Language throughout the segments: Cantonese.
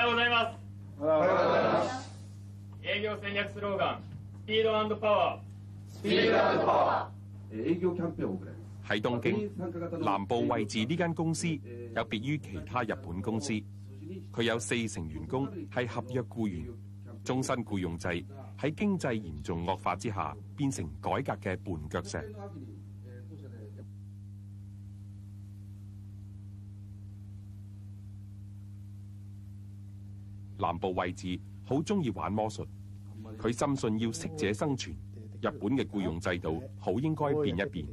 ございます。おはようございます。営業戦略スローガン、スピード&パワー。スピード&パワー。 営業キャンペーンを行います。喺東京南部位置呢間公司有別於其他日本公司，佢有40%員工係合約僱員，終身僱用制喺經濟嚴重惡化之下變成改革嘅絆腳石。南部位置好鍾意玩魔術，佢深信要適者生存，日本嘅僱用制度好應該變一變。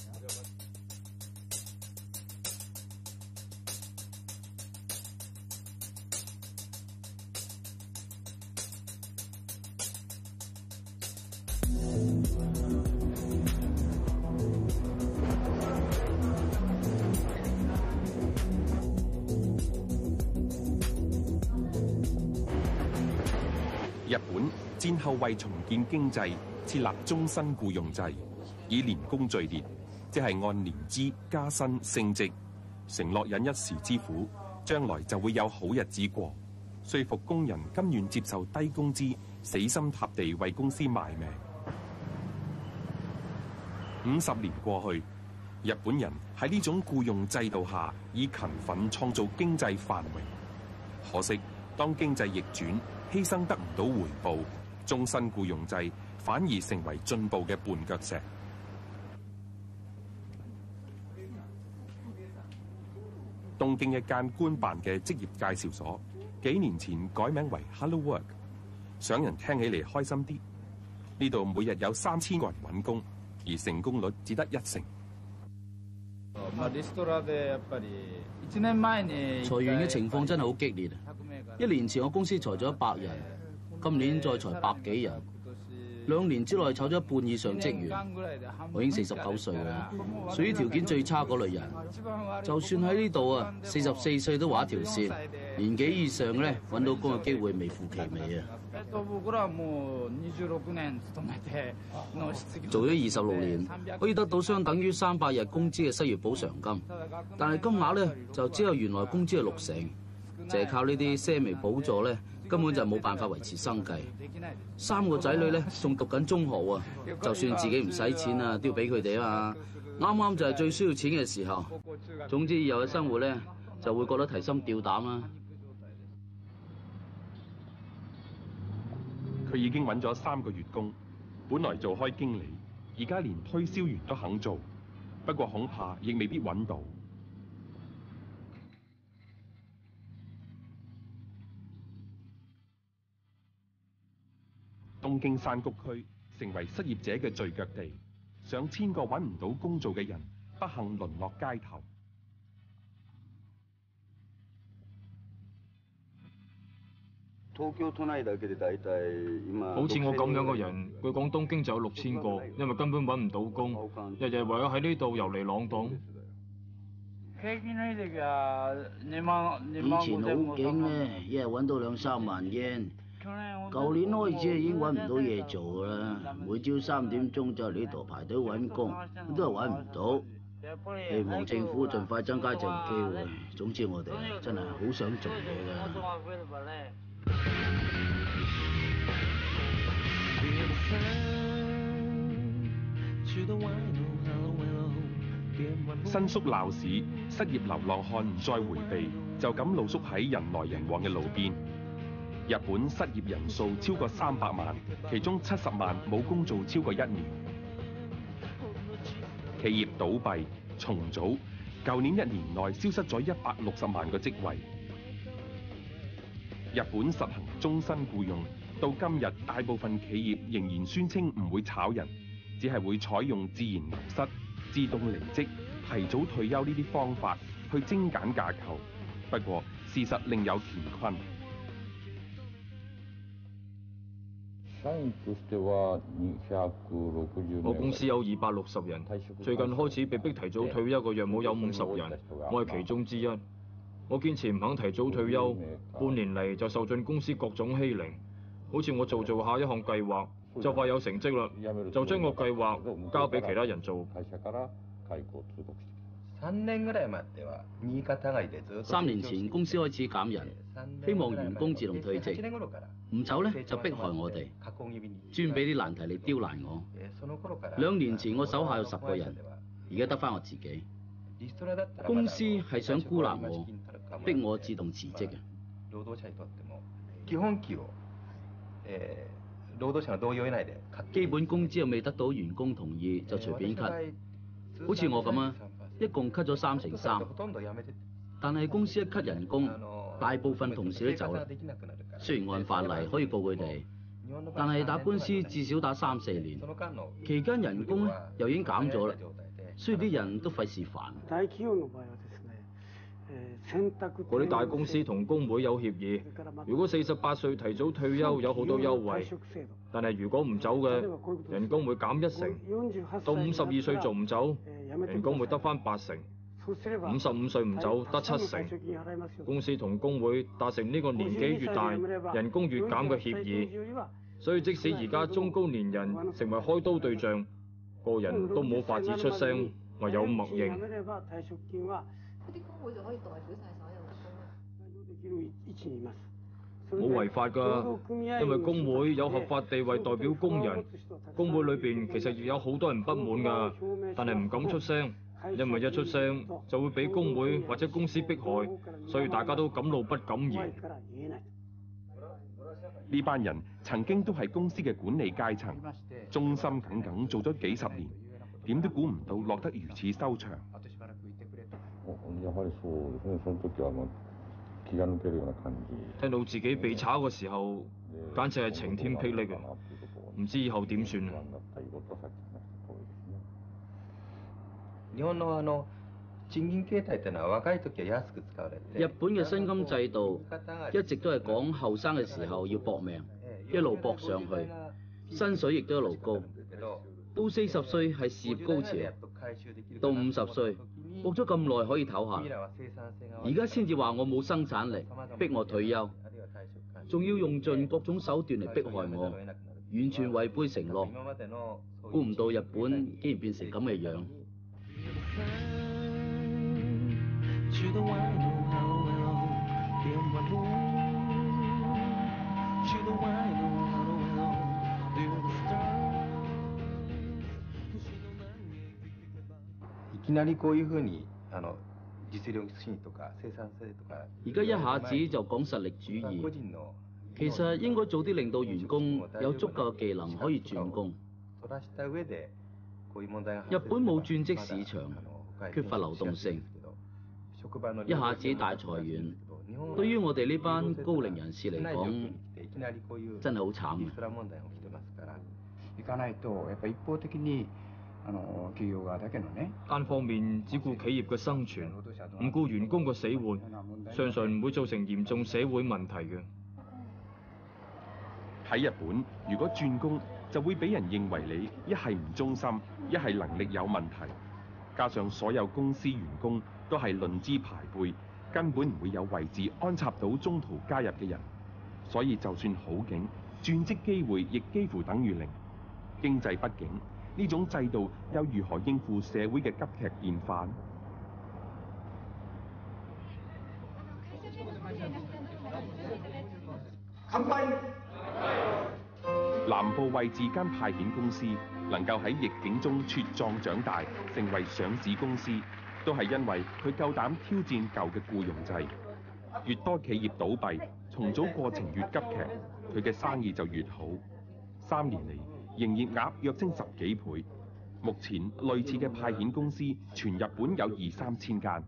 日本戰後為重建經濟，設立終身僱用制，以年功序列，即係按年資加薪升職，承諾忍一時之苦，將來就會有好日子過，說服工人甘願接受低工資，死心塌地為公司賣命。50年過去，日本人喺呢種僱用制度下，以勤奮創造經濟繁榮。可惜當經濟逆轉，犧牲得唔到回報，終身僱用制反而成為進步嘅絆腳石。東京一間官辦嘅職業介紹所，幾年前改名為 Hello Work， 想人聽起嚟開心啲。呢度每日有3000個人揾工，而成功率只得1成。 裁員嘅情況真係好激烈啊！1年前我公司裁咗100人，今年再裁100幾人，2年之內炒咗1半以上職員。我已經49歲啦，屬於條件最差嗰類人。就算喺呢度啊，44歲都畫一條線，年紀以上咧揾到工嘅機會微乎其微啊！做咗26年，可以得到相等於300日工資嘅失業補償金，但係金額咧就只有原來工資嘅6成，淨係靠呢啲些微補助咧，根本就冇辦法維持生計。3個仔女咧仲讀緊中學啊，就算自己唔使錢啊，都要俾佢哋啊嘛。啱啱就係最需要錢嘅時候。總之以後嘅生活咧就會覺得提心吊膽啦。 佢已經揾咗3個月工，本來做開經理，而家連推銷員都肯做，不過恐怕亦未必揾到。東京山谷區成為失業者嘅聚腳地，上千個揾唔到工做嘅人不幸淪落街頭。 好似我咁樣嘅人，據講東京就有6000個，因為根本揾唔到工，日日唯有喺呢度遊離浪蕩。 以前好勁咧，一日揾到2-3萬yen。舊年開始已經揾唔到嘢做啦，每朝3點鐘就嚟呢度排隊揾工，都係揾唔到。希望政府盡快增加就業機會。總之我哋真係好想做嘢㗎。 新宿鬧市，失業流浪漢唔再迴避，就咁露宿喺人來人往嘅路邊。日本失業人數超過300萬，其中70萬冇工做超過1年。企業倒閉、重組，舊年1年內消失咗160萬個職位。日本實行終身僱用，到今日大部分企業仍然宣稱唔會炒人，只係會採用自然流失、自動離職、提早退休呢啲方法去精簡架構。不過事實另有乾坤。 我公司有260人，最近開始被逼提早退休嘅約莫有50人，我係其中之一。我堅持唔肯提早退休，半年嚟就受盡公司各種欺凌。好似我做下一項計劃，就快有成績啦，就將個計劃交俾其他人做。 3年前公司開始減人，希望員工自動退職，唔走呢就迫害我哋，專俾啲難題嚟刁難我。2年前我手下有10個人，而家得返我自己。公司係想孤立我，逼我自動辭職嘅。基本工資又未得到員工同意就隨便 cut， 好似我咁啊，一共 cut 咗3/3。但係公司一 cut 人工，大部分同事都走啦。雖然按法例可以告佢哋，但係打官司至少打3-4年，期間人工咧又已經減咗啦，所以啲人都費事煩。 嗰啲大公司同工會有協議，如果48歲提早退休有好多優惠，但係如果唔走嘅，人工會減1成；到52歲仲唔走，人工會得返8成；55歲唔走得7成。公司同工會達成呢個年紀越大，人工越減嘅協議，所以即使而家中高年人成為開刀對象，個人都冇法子出聲，唯有默認。 嗰啲工會就可以代表晒所有嘅工冇違法㗎，因為工會有合法地位代表工人。工會裏邊其實亦有好多人不滿㗎，但係唔敢出聲，因為一出聲就會俾工會或者公司迫害，所以大家都敢怒不敢言。 呢班人曾經都係公司嘅管理階層，忠心耿耿做咗幾十年，點都估唔到落得如此收場。 聽到自己被炒嘅時候，簡直係晴天霹靂啊！唔知以後點算啊！ 日本嘅薪金制度一直都係講後生嘅時候要搏命，一路搏上去，薪水亦都一路高。到40歲係事業高潮，到50歲搏咗咁耐可以唞下，而家先至話我冇生產力，逼我退休，仲要用盡各種手段嚟迫害我，完全違背承諾。估唔到日本竟然變成咁嘅樣。而家一下子就講實力主義，其實應該早啲令到員工有足夠嘅技能可以轉工。日本冇轉職市場，缺乏流動性，一下子大裁員，對於我哋呢班高齡人士嚟講，真係好慘嘅。 單方面只顧企業嘅生存，唔顧員工嘅死活，相信唔會造成嚴重社會問題嘅。 喺日本，如果轉工就會俾人認為你一係唔忠心，一係能力有問題。加上所有公司員工都係論資排輩，根本唔會有位置安插到中途加入嘅人，所以就算好景，轉職機會亦幾乎等於零。經濟不景，呢種制度又如何應付社會嘅急劇變化？南部位置間派遣公司能夠喺逆境中茁壯長大，成為上市公司，都係因為佢夠膽挑戰舊嘅僱傭制。越多企業倒閉，重組過程越急劇，佢嘅生意就越好。3年嚟，營業額躍升10幾倍。目前類似嘅派遣公司，全日本有2-3千間。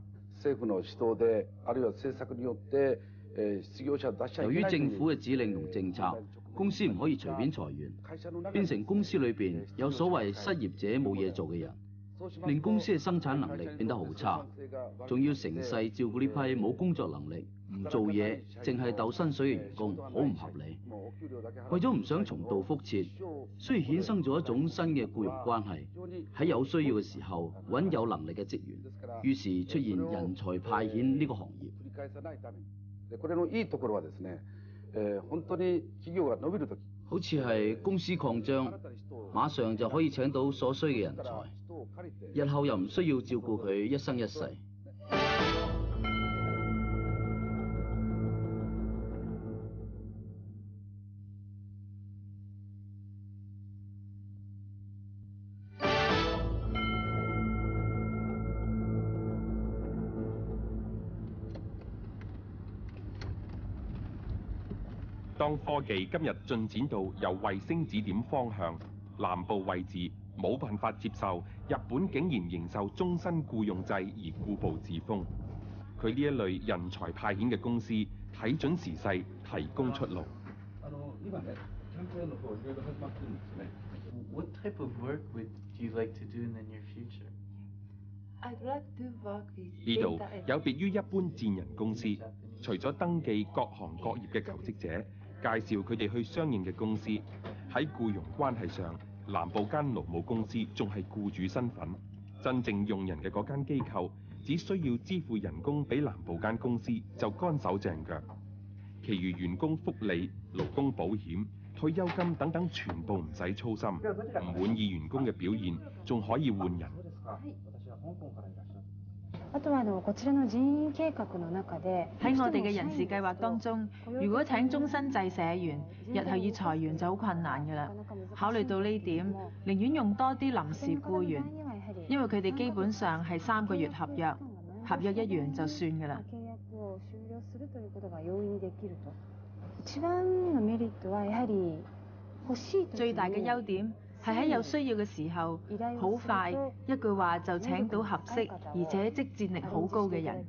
由於政府嘅指令同政策，公司唔可以隨便裁員，變成公司裏邊有所謂失業者冇嘢做嘅人，令公司嘅生產能力變得好差，仲要成世照顧呢批冇工作能力、唔做嘢、淨係鬥薪水嘅員工，好唔合理。為咗唔想重蹈覆轍，所以衍生咗一種新嘅僱傭關係，喺有需要嘅時候揾有能力嘅職員，於是出現人才派遣呢個行業。好似係公司擴張，馬上就可以請到所需嘅人才， 日後又唔需要照顧佢一生一世。 當科技今日進展到由衛星指點方向，南部位置冇辦法接受日本竟然仍受終身僱用制而固步自封。佢呢一類人才派遣嘅公司睇準時勢，提供出路。 What type of work would you like to do in the near future? I'd like to work with 呢度有別於一般薦人公司，除咗登記各行各業嘅求職者，介紹佢哋去相應嘅公司。喺僱傭關係上，南部間勞務公司仲係僱主身份，真正用人嘅嗰間機構只需要支付人工俾南部間公司就乾手淨腳，其餘員工福利、勞工保險、退休金等等全部唔使操心。唔滿意員工嘅表現，仲可以換人。 喺我哋嘅人事計劃當中，如果請終身制社員，日後要裁員就好困難㗎啦。考慮到呢點，寧願用多啲臨時僱員，因為佢哋基本上係3個月合約，合約一完就算㗎啦。最大嘅優點係喺有需要嘅時候，好快一句話就請到合適而且即戰力好高嘅人。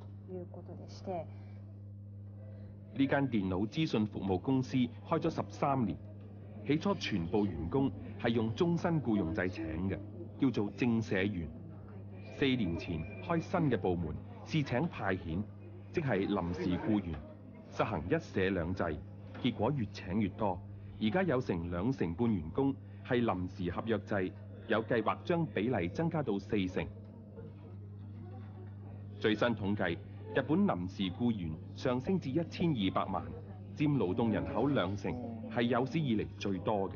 呢間電腦資訊服務公司開咗13年，起初全部員工係用終身僱用制請嘅，叫做正社員。4年前開新嘅部門，試請派遣，即係臨時僱員，實行1社2制，結果越請越多。而家有成2成半員工係臨時合約制，有計劃將比例增加到4成。最新統計，日本臨時僱員上升至1200萬，佔勞動人口2成，係有史以嚟最多嘅。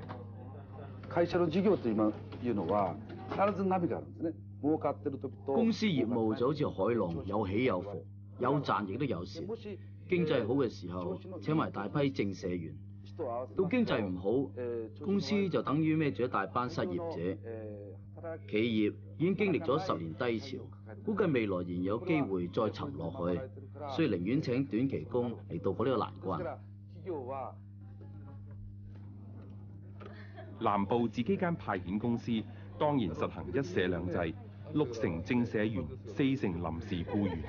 公司業務就好似海浪，有起有伏，有賺亦都有蝕。經濟好嘅時候，請埋大批正社員。到經濟唔好，公司就等於孭住一大班失業者。企業已經經歷咗10年低潮，估計未來仍有機會再沉落去，所以寧願請短期工嚟渡過呢個難關。 南部自己間派遣公司當然實行1社2制，6成正社員，4成臨時僱員。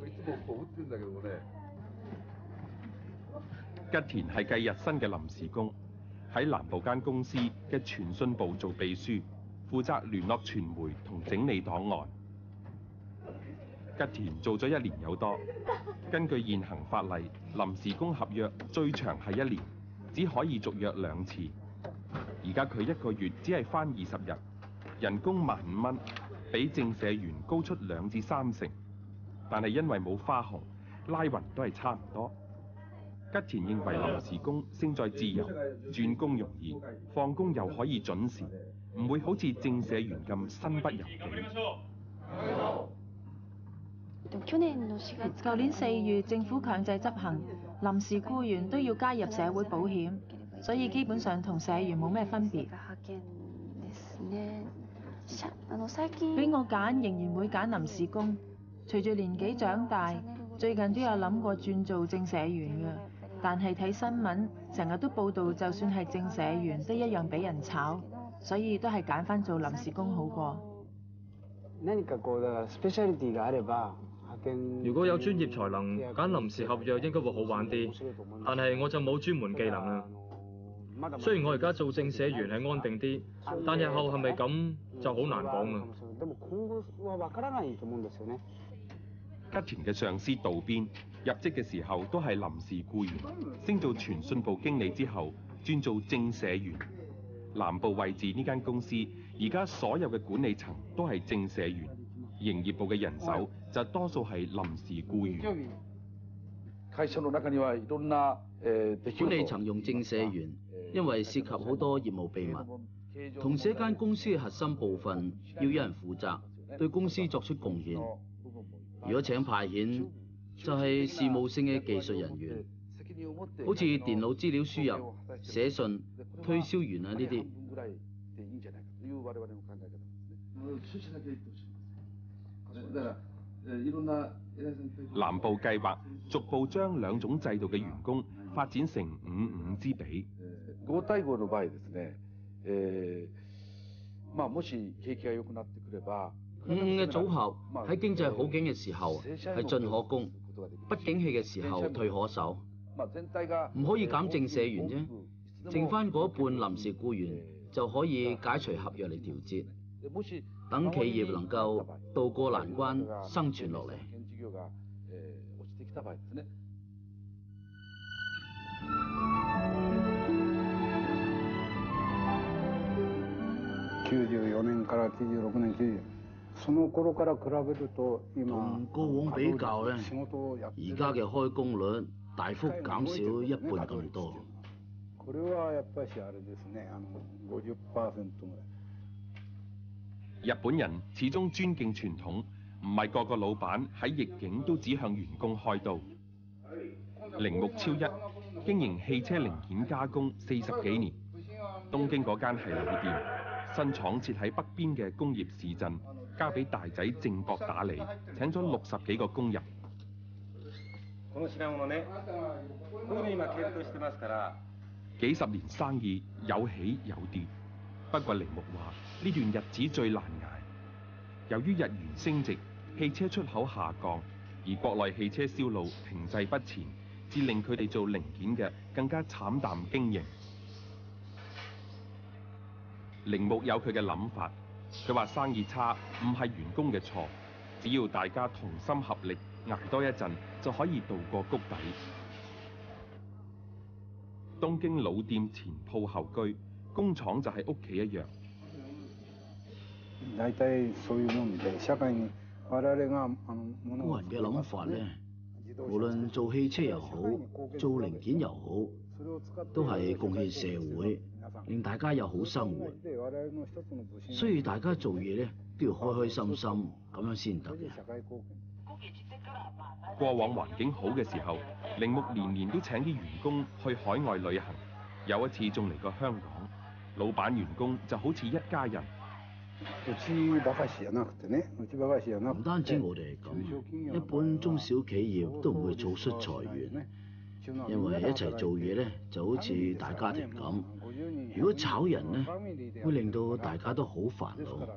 吉田係計日薪嘅臨時工，喺南部間公司嘅傳訊部做秘書，負責聯絡傳媒同整理檔案。吉田做咗1年有多，根據現行法例，臨時工合約最長係1年，只可以續約2次。而家佢1個月只係返20日，人工15,000蚊，比正社員高出2至3成，但係因為冇花紅，拉勻都係差唔多。吉田認為臨時工勝在自由，轉工容易，放工又可以準時，唔會好似正社員咁身不由己。 舊年4月，政府強制執行臨時僱員都要加入社會保險，所以基本上同社員冇咩分別。俾我揀，仍然會揀臨時工。隨住年紀長大，最近都有諗過轉做正社員嘅，但係睇新聞成日都報道，就算係正社員都一樣俾人炒，所以都係揀返做臨時工好過。 如果有專業才能，揀臨時合約應該會好玩啲，但係我就冇專門技能啦。雖然我而家做正社員係安定啲，但日後係咪咁就好難講啦。 吉田嘅上司渡邊入職嘅時候都係臨時僱員，升做傳訊部經理之後轉做正社員。南部位置呢間公司而家所有嘅管理層都係正社員，營業部嘅人手就多數係臨時僱員。 管理層用正社員，因為涉及好多業務秘密， 同時一間公司嘅核心部分要有人負責，對公司作出貢獻。如果請派遣，就係事務性嘅技術人員，好似電腦資料輸入、寫信、推銷員啊呢啲。 南部計劃逐步將兩種制度嘅員工發展成5-5之比。 5対5の場合です呢，もし景気が良くなってくれば 5-5嘅組合喺經濟好景嘅時候係進可攻，不景氣嘅時候退可守。唔可以減正社員啫，剩翻嗰半臨時僱員就可以解除合約嚟調節，等企業能夠渡過難關生存落嚟。 94年から96年、90その頃から比べると同過往比較咧，而家嘅開工率大幅減少1半咁多。 これはやっぱりあれですね、50%ぐらい。 日本人始終尊敬傳統，唔係個個老闆喺逆境都只向員工開刀。鈴木超一經營汽車零件加工40幾年，東京嗰間係老店，新廠設喺北邊嘅工業市鎮，交俾大仔正國打理，請咗60幾個工人。幾十年生意有起有跌，不過鈴木話呢段日子最難捱。由於日元升值，汽車出口下降，而國內汽車銷路停滯不前，至令佢哋做零件嘅更加慘淡經營。鈴木有佢嘅諗法，佢話生意差唔係員工嘅錯，只要大家同心合力，捱多一陣就可以渡過谷底。東京老店前鋪後居，工廠就係屋企一樣。 大體そういうもんで、社會に我々が個人嘅諗法咧，無論做汽車又好，做零件又好，都係貢獻社會，令大家有好生活。所以大家做嘢咧都要開開心心，咁樣先得嘅。 過往環境好嘅時候，鈴木年年都請啲員工去海外旅行，有一次仲嚟過香港，老闆員工就好似一家人。 唔單止我哋係咁，一般中小企業都唔會草率裁員，因為一齊做嘢咧就好似大家庭咁。如果炒人咧，會令到大家都好煩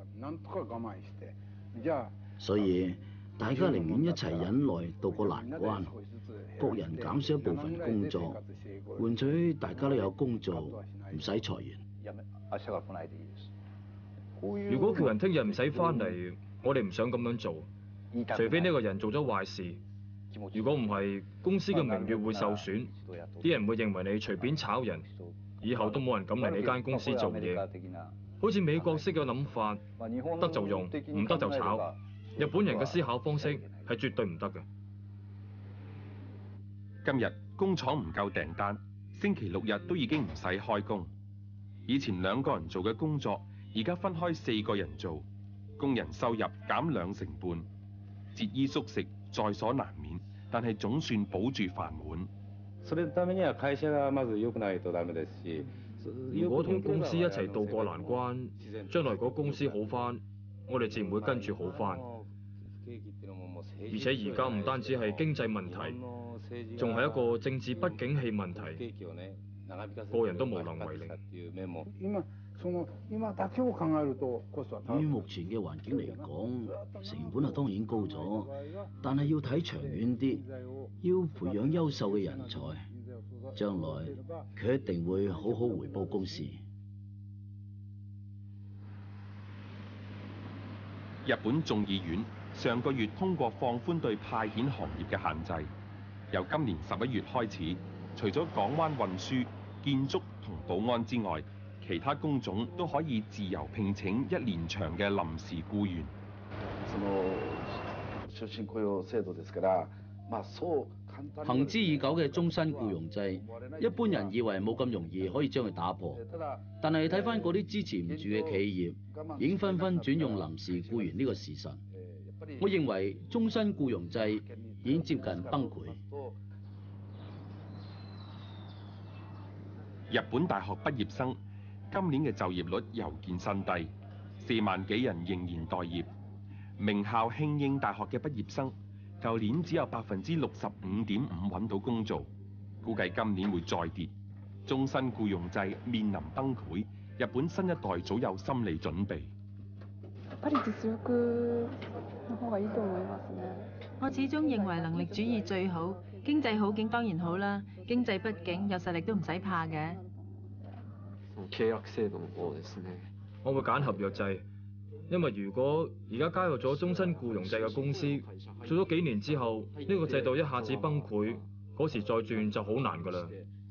惱。所以大家寧願一齊忍耐渡過難關，各人減少一部分工作，換取大家都有工做，唔使裁員。 如果叫人聽日唔使翻嚟，我哋唔想咁樣做，除非呢個人做咗壞事。如果唔係，公司嘅名譽會受損，啲人會認為你隨便炒人，以後都冇人敢嚟你間公司做嘢。好似美國式嘅諗法，得就用，唔得就炒。日本人嘅思考方式係絕對唔得嘅。 今日工廠唔夠訂單，星期6日都已經唔使開工。以前2個人做嘅工作，而家分開4個人做，工人收入減2成半，節衣縮食在所難免，但係總算保住飯碗。 如果同公司一齊渡過難關，將來嗰公司好返，我哋自然會跟住好返。而且而家唔單止係經濟問題，仲係一個政治不景氣問題，個人都無能為力。 於目前嘅環境嚟講，成本啊當然高咗，但係要睇長遠啲，要培養優秀嘅人才，將來佢一定會好好回報公司。 日本眾議院上個月通過放寬對派遣行業嘅限制，由今年11月開始，除咗港灣運輸、建築同保安之外，其他工種都可以自由聘請1年長嘅臨時僱員。 行之已久嘅終身僱傭制，一般人以為冇咁容易可以將佢打破，但係睇返嗰啲支持唔住嘅企業，已經紛紛轉用臨時僱員呢個事實。我認為終身僱傭制已經接近崩潰。 日本大學畢業生今年嘅就業率又見新低，4萬幾人仍然待業。名校慶應大學嘅畢業生，舊年只有65.5%揾到工做，估計今年會再跌。終身僱傭制面臨崩潰，日本新一代早有心理準備。 我始終認為能力主義最好，經濟好景當然好啦，經濟不景有實力都唔使怕嘅。 我會揀合約制，因為如果而家加入咗終身僱傭制嘅公司，做咗幾年之後，呢個制度一下子崩潰，嗰時再轉就好難㗎啦。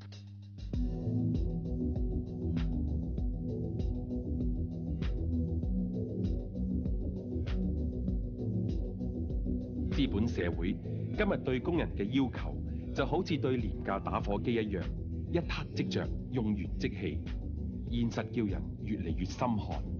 資本社會今日對工人嘅要求就好似對廉價打火機一樣，一撻即着，用完即棄。現實叫人越嚟越心寒。